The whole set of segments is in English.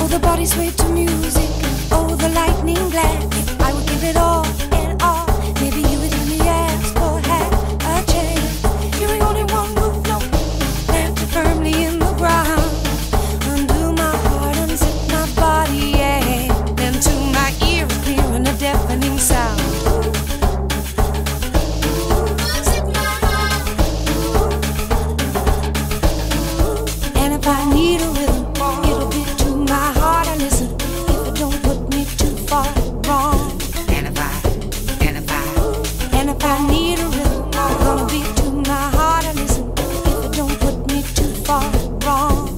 the body sway to music, oh, the lightning glad. I would give it all and all. Maybe you would hear me ask for half a chance. Hearing only one move, no, planted firmly in the ground. Undo my heart, unzip my body, yeah. Then to my ears, clearing a deafening sound. And if I need a rhythm, it'll be to my heart I listen. If it don't put me too far wrong. And if I need a rhythm, it's gonna be to my heart I listen. If it don't put me too far wrong.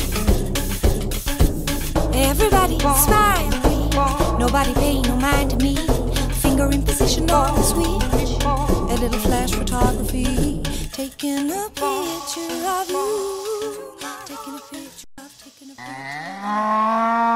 Everybody smile, please. Nobody pay no mind to me. Finger in position on the switch. A little flash photography. Taking a picture of you. Taking a picture of, taking a picture.